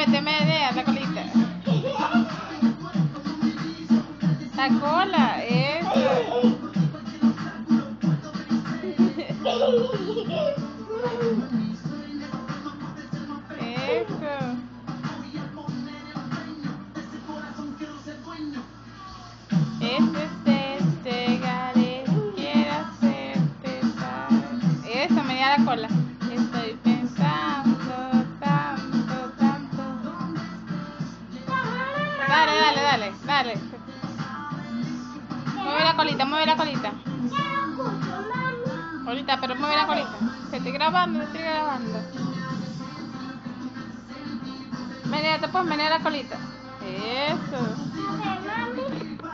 Muévete, menea la colita. La cola, eso. Eso. Llegaré, quiero hacerte saber. Eso, menea la cola. Estoy pensando tanto. Dale. Mueve la colita. Ahorita, pero mueve la colita. Se estoy grabando. Menea la colita. Eso.